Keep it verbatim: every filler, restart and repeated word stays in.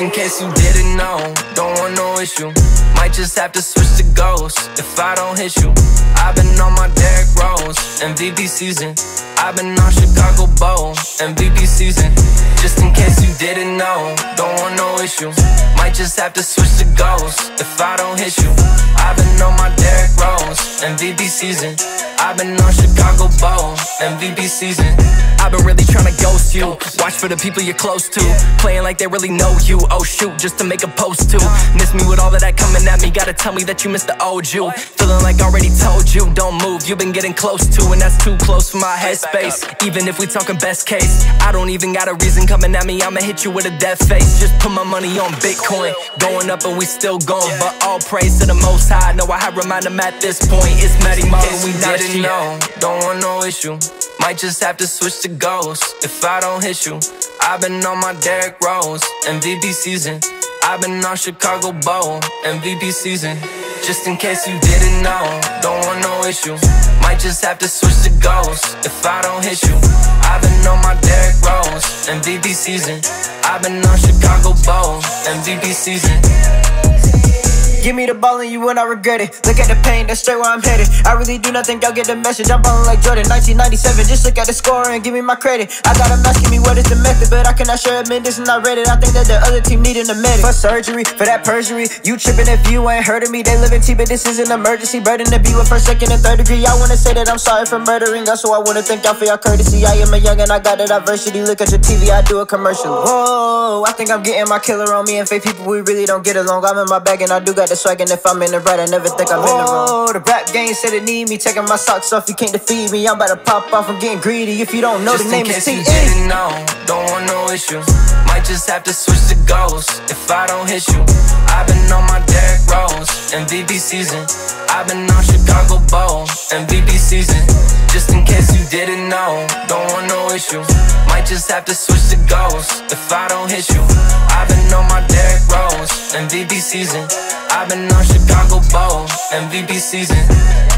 Just in case you didn't know, don't want no issue. Might just have to switch to Ghost if I don't hit you. I've been on my Derrick Rose, M V P season. I've been on Chicago Bowl, M V P season. Just in case you didn't know, don't want no issue. Might just have to switch to Ghost if I don't hit you. I've been on my Derrick Rose, M V P season. I've been on Chicago Bowl, M V P season. I've been really tryna ghost you. Watch for the people you're close to, playing like they really know you. Oh shoot, just to make a post to miss me with all of that coming at me. Gotta tell me that you missed the old you. Feeling like I already told you, don't move, you've been getting close to, and that's too close for my headspace. Even if we talking best case, I don't even got a reason coming at me. I'ma hit you with a death face. Just put my money on Bitcoin, going up and we still going. But all praise to the Most High. Know I have remind him at this point. It's Matty Mo, we didn't know, don't want no issue. Might just have to switch to Ghost if I don't hit you. I've been on my Derrick Rose, M V P season. I've been on Chicago Bowl, M V P season. Just in case you didn't know, don't want no issue. Might just have to switch to Ghost if I don't hit you. I've been on my Derrick Rose, M V P season. I've been on Chicago Bowl, M V P season. Give me the ball and you will not regret it. Look at the pain, that's straight where I'm headed. I really do not think y'all get the message. I'm ballin' like Jordan, nineteen ninety-seven. Just look at the score and give me my credit. I got them asking me what is the method, but I cannot sure admit this and I read it. I think that the other team needing a medic for surgery, for that perjury. You tripping if you ain't heard of me. They live in T, but this is an emergency. Burden to be with first, second, and third degree. I wanna say that I'm sorry for murdering us, so I wanna thank y'all for your courtesy. I am a young and I got the diversity. Look at your T V, I do a commercial. Whoa, I think I'm getting my killer on me. And fake people, we really don't get along. I'm in my bag and I do got the swag, and if I'm in the right, I never think I'm in the wrong. Oh, the rap game said it need me. Taking my socks off, you can't defeat me. I'm about to pop off, I'm getting greedy. If you don't know, just the name is T. Just in case you didn't know, don't want no issue. Might just have to switch to Ghost if I don't hit you. I've been on my Derrick Rose, M V P season. I've been on Chicago Bowl, M V P season. Just in case you didn't know, don't want no issue. Might just have to switch to Ghost if I don't hit you. I've been on my Derrick Rose, M V P season. I've been on Chicago Bowl, M V P season.